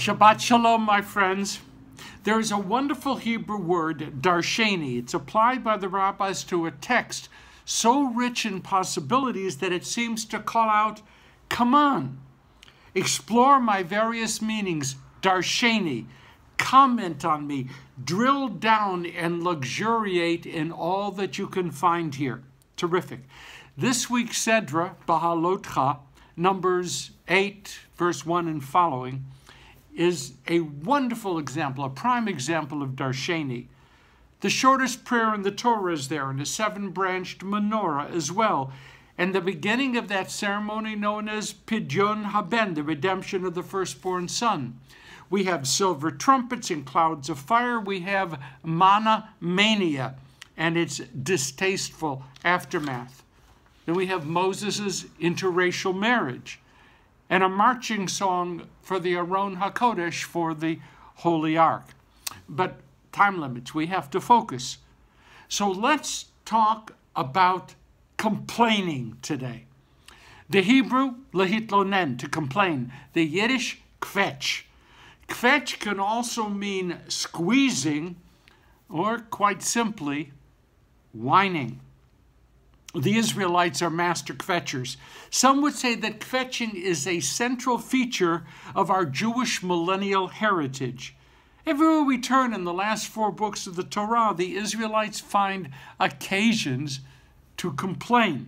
Shabbat Shalom, my friends. There is a wonderful Hebrew word, darsheni. It's applied by the rabbis to a text so rich in possibilities that it seems to call out, come on, explore my various meanings, darsheni, comment on me, drill down and luxuriate in all that you can find here. Terrific. This week's Sedra, Bahalotcha, Numbers 8, verse 1 and following, is a wonderful example, a prime example of darsheni. The shortest prayer in the Torah is there, and a 7-branched menorah as well. And the beginning of that ceremony known as Pidyon Haben, the redemption of the firstborn son. We have silver trumpets and clouds of fire. We have manna mania and its distasteful aftermath. Then we have Moses' interracial marriage and a marching song for the Aron HaKodesh, for the Holy Ark. But time limits, we have to focus. So let's talk about complaining today. The Hebrew, lehitlonen, to complain. The Yiddish, kvetch. Kvetch can also mean squeezing, or quite simply, whining. The Israelites are master kvetchers. Some would say that kvetching is a central feature of our Jewish millennial heritage. Everywhere we turn in the last 4 books of the Torah, the Israelites find occasions to complain.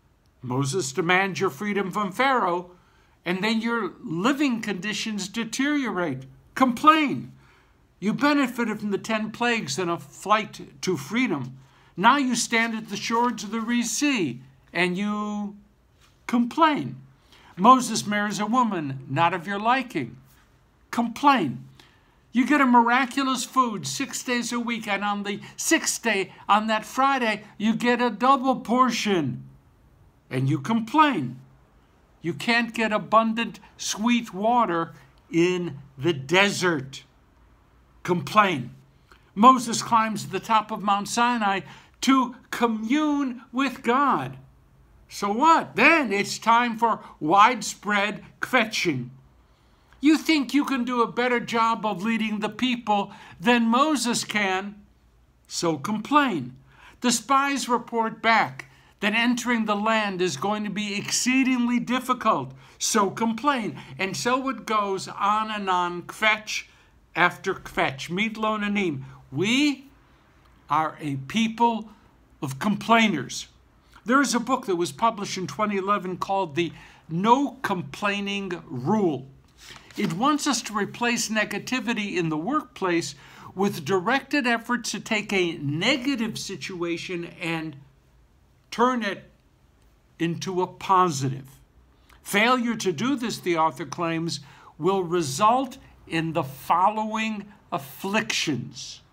Moses demands your freedom from Pharaoh, and then your living conditions deteriorate. Complain. You benefited from the 10 plagues and a flight to freedom. Now you stand at the shores of the Red Sea and you complain. Moses marries a woman not of your liking. Complain. You get a miraculous food 6 days a week, and on the 6th day, on that Friday, you get a double portion and you complain. You can't get abundant sweet water in the desert. Complain. Moses climbs to the top of Mount Sinai to commune with God. So what? Then it's time for widespread kvetching. You think you can do a better job of leading the people than Moses can, so complain. The spies report back that entering the land is going to be exceedingly difficult, so complain. And so it goes on and on, kvetch after kvetch. Mitlo nanim. We are a people of complainers. There is a book that was published in 2011 called The No Complaining Rule. It wants us to replace negativity in the workplace with directed efforts to take a negative situation and turn it into a positive. Failure to do this, the author claims, will result in the following afflictions: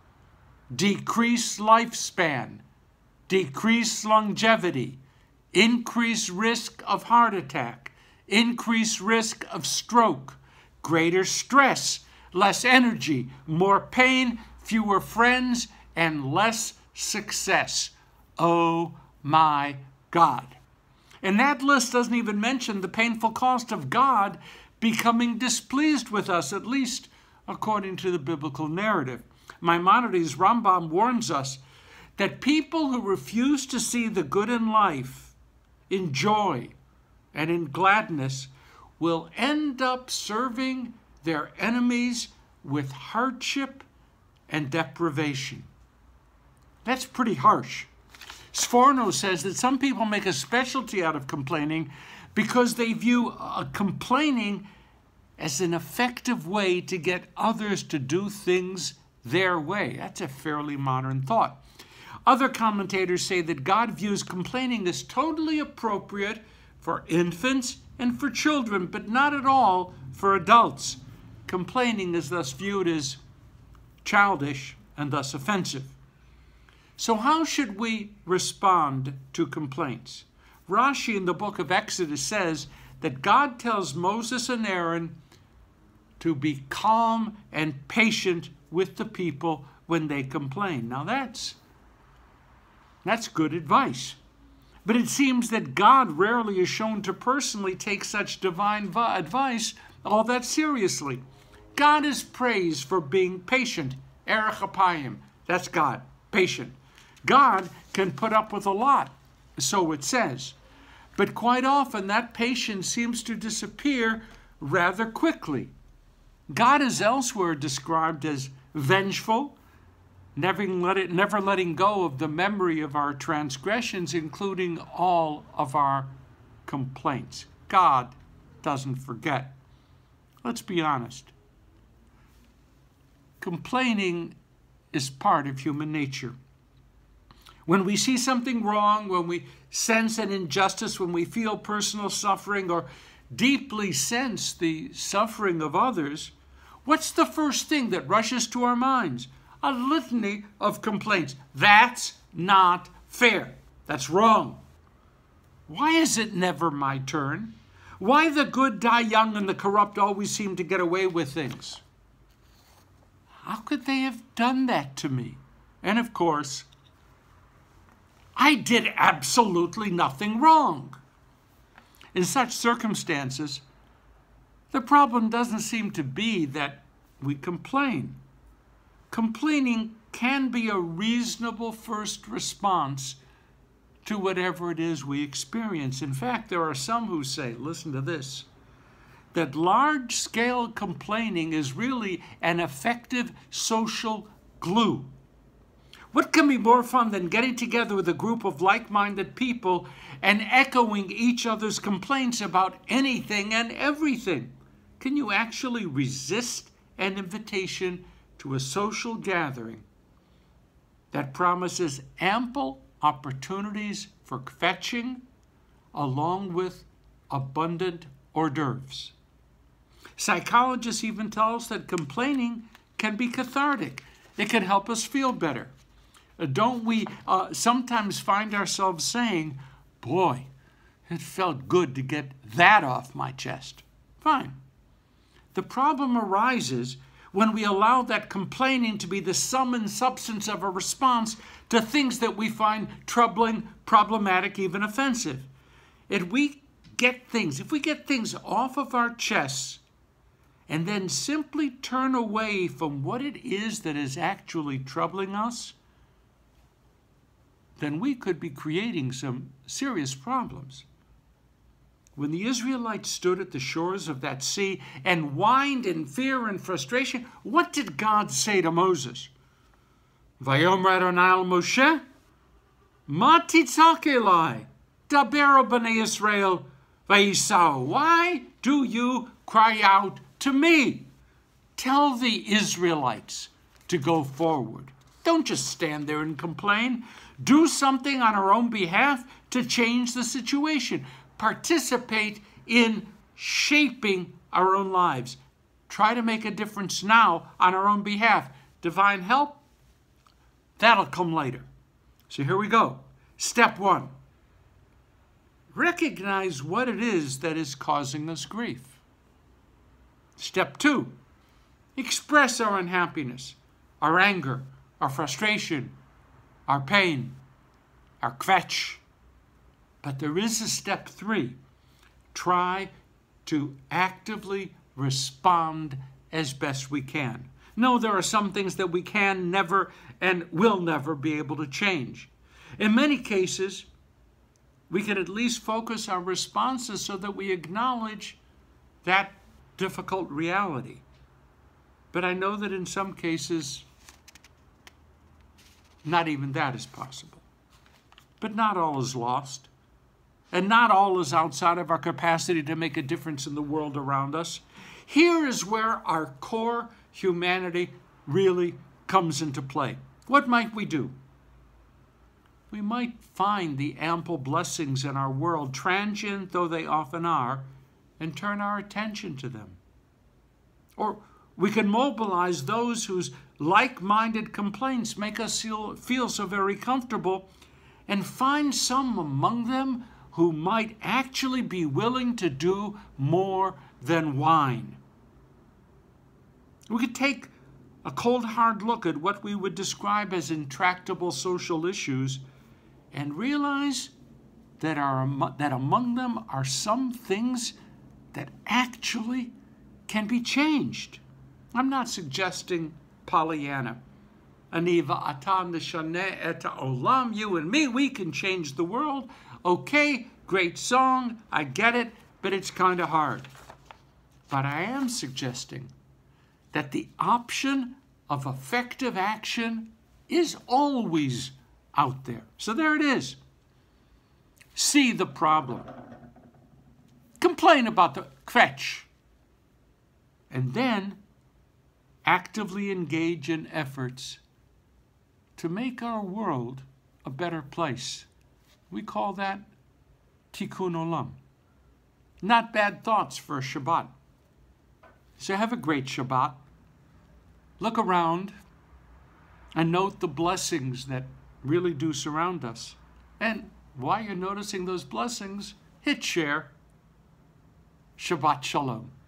decreased lifespan, decreased longevity, increased risk of heart attack, increased risk of stroke, greater stress, less energy, more pain, fewer friends, and less success. Oh my God. And that list doesn't even mention the painful cost of God becoming displeased with us, at least according to the biblical narrative. Maimonides' Rambam warns us that people who refuse to see the good in life, in joy, and in gladness will end up serving their enemies with hardship and deprivation. That's pretty harsh. Sforno says that some people make a specialty out of complaining because they view complaining as an effective way to get others to do things their way. That's a fairly modern thought. Other commentators say that God views complaining as totally appropriate for infants and for children, but not at all for adults. Complaining is thus viewed as childish and thus offensive. So how should we respond to complaints? Rashi in the book of Exodus says that God tells Moses and Aaron to be calm and patient with the people when they complain. Now that's good advice. But it seems that God rarely is shown to personally take such divine advice all that seriously. God is praised for being patient. Erech apayim. That's God, patient. God can put up with a lot, so it says. But quite often that patience seems to disappear rather quickly. God is elsewhere described as vengeful, never letting go of the memory of our transgressions, including all of our complaints. God doesn't forget. Let's be honest. Complaining is part of human nature. When we see something wrong, when we sense an injustice, when we feel personal suffering or deeply sense the suffering of others, what's the first thing that rushes to our minds? A litany of complaints. That's not fair. That's wrong. Why is it never my turn? Why the good die young and the corrupt always seem to get away with things? How could they have done that to me? And of course, I did absolutely nothing wrong. In such circumstances, the problem doesn't seem to be that we complain. Complaining can be a reasonable first response to whatever it is we experience. In fact, there are some who say, listen to this, that large-scale complaining is really an effective social glue. What can be more fun than getting together with a group of like-minded people and echoing each other's complaints about anything and everything? Can you actually resist an invitation to a social gathering that promises ample opportunities for kvetching along with abundant hors d'oeuvres? Psychologists even tell us that complaining can be cathartic. It can help us feel better. Don't we sometimes find ourselves saying, boy, it felt good to get that off my chest? Fine. The problem arises when we allow that complaining to be the sum and substance of a response to things that we find troubling, problematic, even offensive. If we get things off of our chests and then simply turn away from what it is that is actually troubling us, then we could be creating some serious problems. When the Israelites stood at the shores of that sea and whined in fear and frustration, what did God say to Moses? Vayomer Adonai el Moshe, Ma titzak elai, daber b'nei Yisrael vayisau. Why do you cry out to me? Tell the Israelites to go forward. Don't just stand there and complain. Do something on our own behalf to change the situation. Participate in shaping our own lives. Try to make a difference now on our own behalf. Divine help, that'll come later. So here we go. Step 1. Recognize what it is that is causing us grief. Step 2. Express our unhappiness, our anger, our frustration, our pain, our kvetch. But there is a step 3. Try to actively respond as best we can. No, there are some things that we can never and will never be able to change. In many cases, we can at least focus our responses so that we acknowledge that difficult reality. But I know that in some cases, not even that is possible. But not all is lost. And not all is outside of our capacity to make a difference in the world around us. Here is where our core humanity really comes into play. What might we do? We might find the ample blessings in our world, transient though they often are, and turn our attention to them. Or we can mobilize those whose like-minded complaints make us feel so very comfortable and find some among them who might actually be willing to do more than whine. We could take a cold, hard look at what we would describe as intractable social issues and realize that among them are some things that actually can be changed. I'm not suggesting Pollyanna. Aniva ata nishaneh et olam. You and me, we can change the world. Okay, great song, I get it, but it's kind of hard. But I am suggesting that the option of effective action is always out there. So there it is. See the problem. Complain about the fetch. And then actively engage in efforts to make our world a better place. We call that tikkun olam. Not bad thoughts for a Shabbat. So have a great Shabbat. Look around and note the blessings that really do surround us. And while you're noticing those blessings, hit share. Shabbat Shalom.